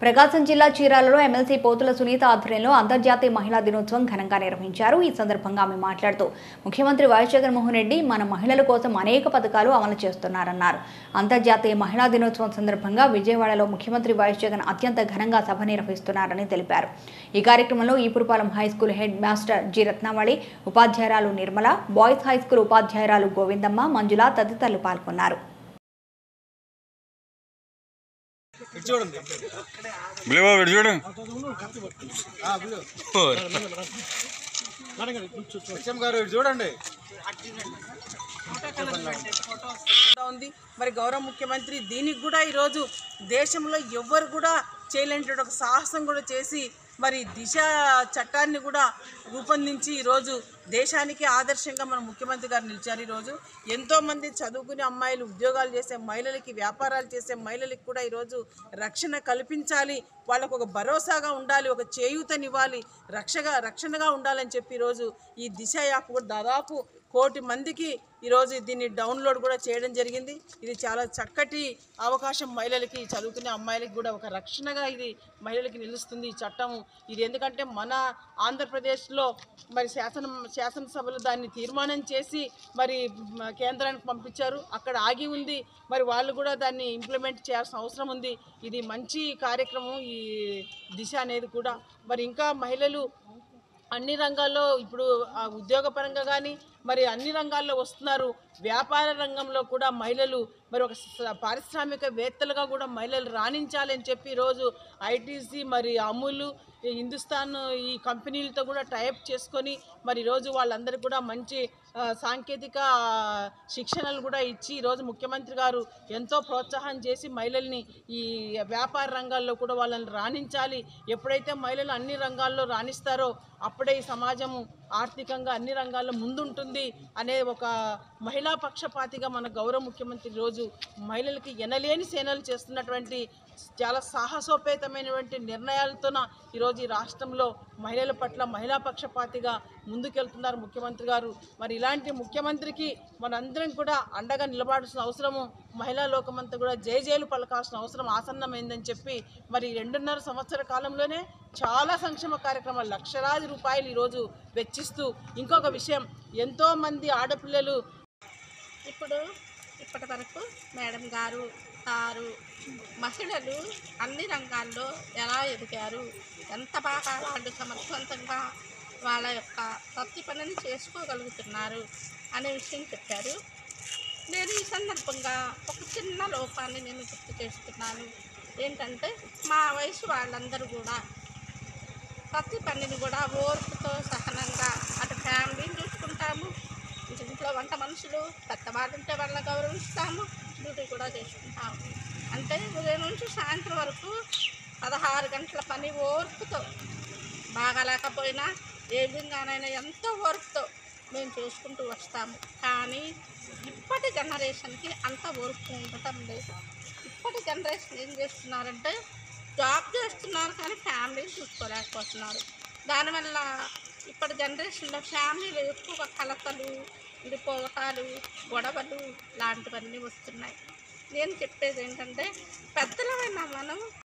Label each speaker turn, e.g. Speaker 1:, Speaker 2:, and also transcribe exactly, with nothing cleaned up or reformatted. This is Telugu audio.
Speaker 1: ప్రకాశం జిల్లా చీరాలలో ఎమ్మెల్సీ పోతుల సునీత ఆధ్వర్యంలో అంతర్జాతీయ మహిళా దినోత్సవం ఘనంగా నిర్వహించారు. ఈ సందర్భంగా ఆమె మాట్లాడుతూ ముఖ్యమంత్రి వైఎస్ జగన్మోహన్ రెడ్డి మన మహిళల కోసం అనేక పథకాలు అమలు చేస్తున్నారన్నారు. అంతర్జాతీయ మహిళా దినోత్సవం సందర్భంగా విజయవాడలో ముఖ్యమంత్రి వైఎస్ జగన్ అత్యంత ఘనంగా సభ నిర్వహిస్తున్నారని తెలిపారు. ఈ కార్యక్రమంలో Epurupalem high school head master G Ratnavali, ఉపాధ్యాయురాలు నిర్మల, బాయ్స్ హైస్కూల్ ఉపాధ్యాయురాలు గోవిందమ్మ, మంజుల తదితరులు పాల్గొన్నారు.
Speaker 2: చూడండి చూడండి
Speaker 3: ఉంది మరి గౌరవ ముఖ్యమంత్రి దీనికి కూడా ఈరోజు దేశంలో ఎవ్వరు కూడా చేయలేని ఒక సాహసం కూడా చేసి మరి దిశ చట్టాన్ని కూడా రూపొందించి ఈరోజు దేశానికి ఆదర్శంగా మన ముఖ్యమంత్రి గారు నిలిచారు. ఈరోజు ఎంతోమంది చదువుకునే అమ్మాయిలు, ఉద్యోగాలు చేసే మహిళలకి, వ్యాపారాలు చేసే మహిళలకి కూడా ఈరోజు రక్షణ కల్పించాలి, వాళ్ళకు ఒక భరోసాగా ఉండాలి, ఒక చేయూతనివ్వాలి, రక్షగా రక్షణగా ఉండాలని చెప్పి ఈరోజు ఈ దిశ యాప్ కూడా దాదాపు కోటి మందికి ఈరోజు దీన్ని డౌన్లోడ్ కూడా చేయడం జరిగింది. ఇది చాలా చక్కటి అవకాశం మహిళలకి, చదువుకునే అమ్మాయిలకి కూడా ఒక రక్షణగా ఇది మహిళలకి నిలుస్తుంది ఈ చట్టము. ఇది ఎందుకంటే మన ఆంధ్రప్రదేశ్లో మరి శాసన శాసనసభలో దాన్ని తీర్మానం చేసి మరి కేంద్రానికి పంపించారు, అక్కడ ఆగి ఉంది. మరి వాళ్ళు కూడా దాన్ని ఇంప్లిమెంట్ చేయాల్సిన అవసరం ఉంది. ఇది మంచి కార్యక్రమం ఈ దిశ అనేది కూడా. మరి ఇంకా మహిళలు అన్ని రంగాల్లో ఇప్పుడు ఉద్యోగపరంగా కానీ మరి అన్ని రంగాల్లో వస్తున్నారు. వ్యాపార రంగంలో కూడా మహిళలు మరి ఒక పారిశ్రామికవేత్తలుగా కూడా మహిళలు రాణించాలని చెప్పి ఈరోజు ఐటీసీ మరి అమూల్, హిందుస్థాన్ ఈ కంపెనీలతో కూడా టైప్ చేసుకొని మరి ఈరోజు వాళ్ళందరికీ కూడా మంచి సాంకేతిక శిక్షణలు కూడా ఇచ్చి ఈరోజు ముఖ్యమంత్రి గారు ఎంతో ప్రోత్సాహం చేసి మహిళల్ని ఈ వ్యాపార రంగాల్లో కూడా వాళ్ళని రాణించాలి. ఎప్పుడైతే మహిళలు అన్ని రంగాల్లో రాణిస్తారో అప్పుడే ఈ సమాజము ఆర్థికంగా అన్ని రంగాల్లో ముందుంటుంది అనే ఒక మహిళా పక్షపాతిగా మన గౌరవ ముఖ్యమంత్రి ఈరోజు మహిళలకి ఎనలేని సేనలు చేస్తున్నటువంటి చాలా సాహసోపేతమైనటువంటి నిర్ణయాలతోన ఈరోజు ఈ రాష్ట్రంలో మహిళల పట్ల మహిళా పక్షపాతిగా ముందుకెళ్తున్నారు ముఖ్యమంత్రి గారు. మరి ఇలాంటి ముఖ్యమంత్రికి మనందరం కూడా అండగా నిలబడాల్సిన అవసరము, మహిళా లోకమంతా కూడా జై జైలు పలకాల్సిన అవసరం ఆసన్నమైందని చెప్పి మరి రెండున్నర సంవత్సర కాలంలోనే చాలా సంక్షేమ కార్యక్రమాలు లక్షలాది రూపాయలు ఈరోజు వెచ్చిస్తూ, ఇంకొక విషయం ఎంతోమంది ఆడపిల్లలు
Speaker 4: ఇప్పుడు ఇప్పటి వరకు మేడం గారు సారు మహిళలు అన్ని రంగాల్లో ఎలా ఎదిగారు, ఎంత బాగా వాళ్ళు సమర్థవంతంగా వాళ్ళ యొక్క ప్రతి పనిని చేసుకోగలుగుతున్నారు అనే విషయం చెప్పారు. నేను ఈ సందర్భంగా ఒక చిన్న లోపాన్ని నేను గుర్తు చేస్తున్నాను. ఏంటంటే మా వయసు వాళ్ళందరూ కూడా ప్రతి పనిని కూడా ఓర్పుతో సహనంగా అటు ఫ్యామిలీని చూసుకుంటాము, ఇంట్లో వంట మనుషులు పెద్దవాళ్ళు ఉంటే వాళ్ళని గౌరవిస్తాము, డ్యూటీ కూడా చేసుకుంటాము. అంటే ఉదయం నుంచి సాయంత్రం వరకు పదహారు గంటల పని ఓర్పుతో, బాగా లేకపోయినా ఏ విధంగానైనా ఎంతో ఓర్పుతో మేము చేసుకుంటూ వస్తాము. కానీ ఇప్పటి జనరేషన్కి అంత ఓర్పు ఉండటం లేదు. ఇప్పటి జనరేషన్ ఏం చేస్తున్నారంటే జాబ్ చేస్తున్నారు కానీ ఫ్యామిలీని చూసుకోలేకపోతున్నారు. దానివల్ల ఇప్పటి జనరేషన్లో ఫ్యామిలీలో ఎక్కువ కలతలు, విడిపోవటాలు, గొడవలు లాంటివన్నీ వస్తున్నాయి. నేను చెప్పేది ఏంటంటే పెద్దలమైన మనం